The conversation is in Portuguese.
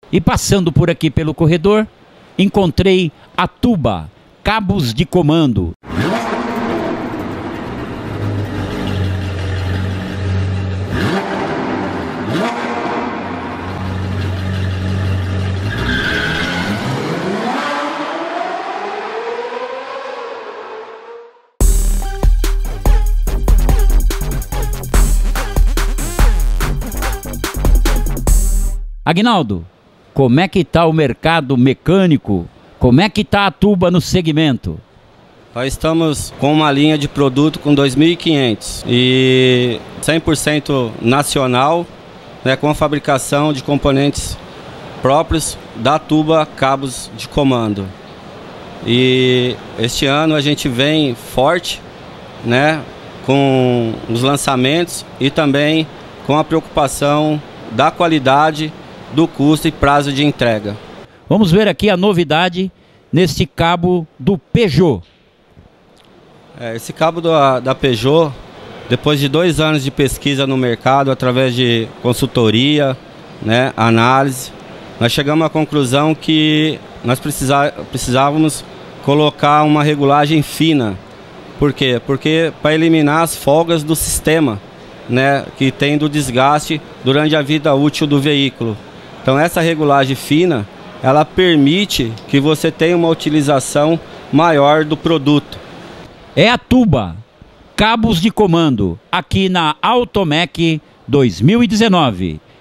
E passando por aqui pelo corredor, encontrei a tuba, cabos de comando. Aguinaldo, como é que está o mercado mecânico? Como é que está a tuba no segmento? Nós estamos com uma linha de produto com 2.500 e 100% nacional, né, com a fabricação de componentes próprios da tuba cabos de comando. E este ano a gente vem forte, né, com os lançamentos e também com a preocupação da qualidade, do custo e prazo de entrega. Vamos ver aqui a novidade neste cabo do Peugeot. Esse cabo da Peugeot, depois de 2 anos de pesquisa no mercado, através de consultoria, né, análise, nós chegamos à conclusão que nós precisávamos colocar uma regulagem fina. Por quê? Porque para eliminar as folgas do sistema, né, que tem do desgaste durante a vida útil do veículo. Então essa regulagem fina, ela permite que você tenha uma utilização maior do produto. É a tuba, cabos de comando, aqui na Automec 2019.